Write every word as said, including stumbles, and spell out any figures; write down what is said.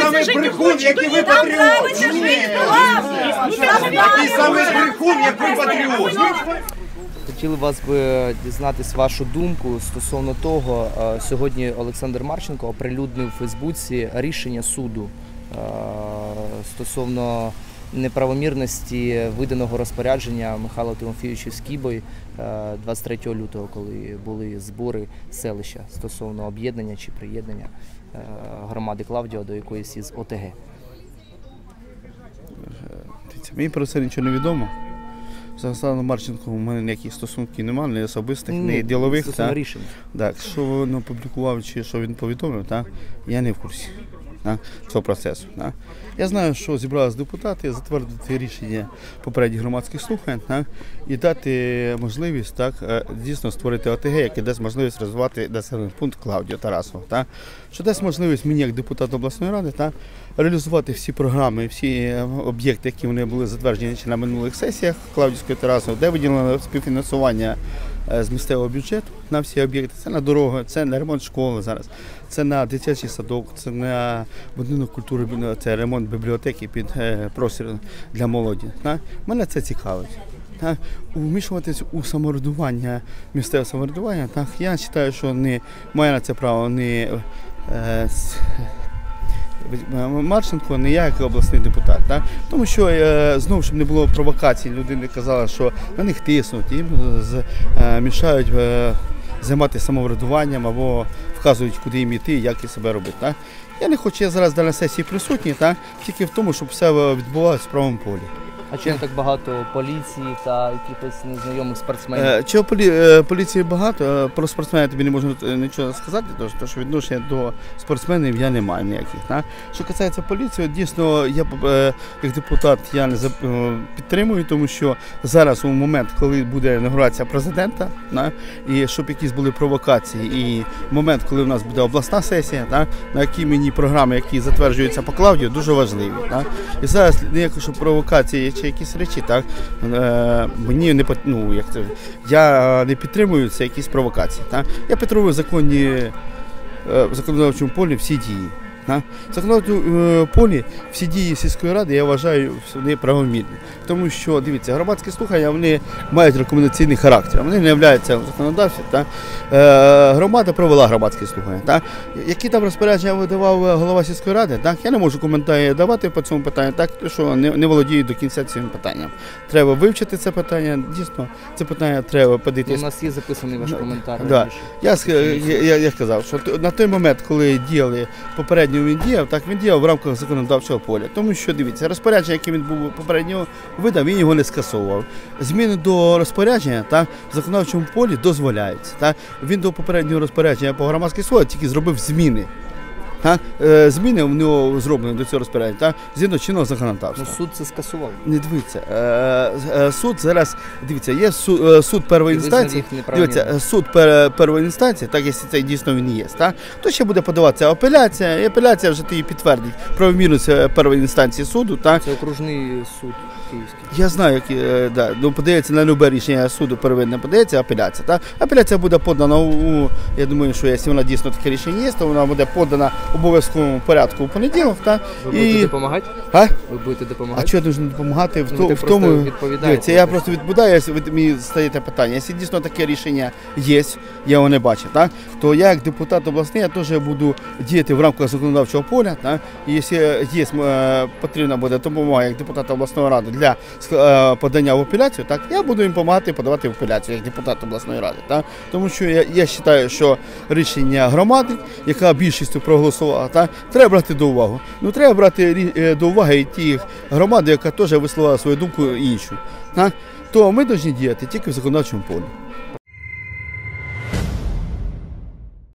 самий брехун, як і ви патріот. Такий самий брехун, як ви патріот. Хотіли вас би дізнатись вашу думку стосовно того, сьогодні Олександр Марченко оприлюднив у Фейсбуці рішення суду стосовно неправомірності виданого розпорядження Михайла Тимофійовича Скібою двадцять третього лютого, коли були збори селища стосовно об'єднання чи приєднання громади Клавдіо до якоїсь із О Те Ге. Мені про це нічого не відомо. З Олександром Марченком у мене ніяких стосунків немає, ні особистих, ні ділових. Стосовно рішень. Так, що він опублікував чи що він повідомив, так, я не в курсі цього процесу. Так. Я знаю, що зібралися депутати затвердити рішення попередніх громадських слухань, так, і дати можливість так, дійсно створити О Те Ге, яке дасть можливість розвивати населений пункт Клавдіо Тарасова. Так, що дасть можливість мені, як депутату обласної ради, так, реалізувати всі програми, всі об'єкти, які вони були затверджені на минулих сесіях Клавдійської Тарасова, де виділено співфінансування з місцевого бюджету на всі об'єкти. Це на дороги, це на ремонт школи зараз, це на дитячий садок, це на будинок культури, це ремонт бібліотеки під простір для молоді. Мене це цікавить. Вмішуватись у самоврядування, місцеве самоврядування, так, я вважаю, що не має на це право не Марченко, не я, як обласний депутат. Так? Тому що, е, знову, щоб не було провокацій, людина казала, що на них тиснуть, їм е, мішають е, займатися самоврядуванням або вказують, куди їм йти, як і себе робити. Так? Я не хочу, я зараз на сесії присутній, так? Тільки в тому, щоб все відбувалося в правому полі. А чому так багато поліції та якихось незнайомих спортсменів? Чого полі... поліції багато, про спортсменів тобі не можу нічого сказати, тому що відношення до спортсменів я не маю ніяких. Так? Що касається поліції, дійсно, я як депутат я не підтримую, тому що зараз у момент, коли буде інаугурація президента, так? І щоб якісь були провокації, і момент, коли у нас буде обласна сесія, так? На якій мені програми, які затверджуються по Клавдію, дуже важливі. Так? І зараз ніякої провокації чи якісь речі, так, е, мені не, ну, як це, я не підтримую це якісь провокації. Так. Я підтримую законні, е, в законодавчому полі всі дії. Так. В законодавчому полі всі дії сільської ради, я вважаю, вони правомірні. Тому що, дивіться, громадські слухання, вони мають рекомендаційний характер, вони не являються законодавцем. Так. Е, громада провела громадські слухання. Так. Які там розпорядження видавав голова сільської ради, так, я не можу коментарі давати по цьому питанню, так, що не, не володію до кінця цим питанням. Треба вивчити це питання, дійсно, це питання треба подивитися. У нас є записаний ваш коментар. Да. Я, я, я, я сказав, що на той момент, коли діяли попередньо він діяв, так він діяв в рамках законодавчого поля. Тому що, дивіться, розпорядження, яке він був попередньо видав, він його не скасовував. Зміни до розпорядження так, в законодавчому полі дозволяються. Так. Він до попереднього розпорядження по громадській слуханні тільки зробив зміни. Так? Зміни в нього зроблені до цього розпорядження, так? Згідно чинного законодавства. Ну, суд це скасував. Не дивіться, суд зараз, дивіться, є суд, суд першої інстанції, дивіться, суд першої інстанції, так, якщо це дійсно він є, так? То ще буде подаватися апеляція, і апеляція вже її підтвердить правомірність першої інстанції суду, так? Це окружний суд київський. Я знаю, як, да, ну, подається на любе рішення суду первинне, подається апеляція, так? Апеляція буде подана у, я думаю, що якщо вона дійсно таке рішення є, то вона буде подана в обов'язковому порядку у понеділок. Так? Ви будете і... допомагати? А? Ви будете допомагати? А чого я должен допомагати? Ну, в, в тому... Дивіться, я просто відповідаю, якщо ви мені стаєте питання. Якщо дійсно таке рішення є, я його не бачу, так? То я як депутат обласний, я теж буду діяти в рамках законодавчого поля. Так? І якщо є, потрібна буде допомога як депутата обласної ради для подання в апеляцію, так? Я буду їм допомагати подавати в апеляцію як депутат обласної ради. Так? Тому що я, я вважаю, що рішення громади, яка більшістю проголосувала, так, треба брати до уваги. Ну, треба брати до уваги і ті громади, яка теж висловила свою думку іншу. Так? То ми повинні діяти тільки в законодавчому полі.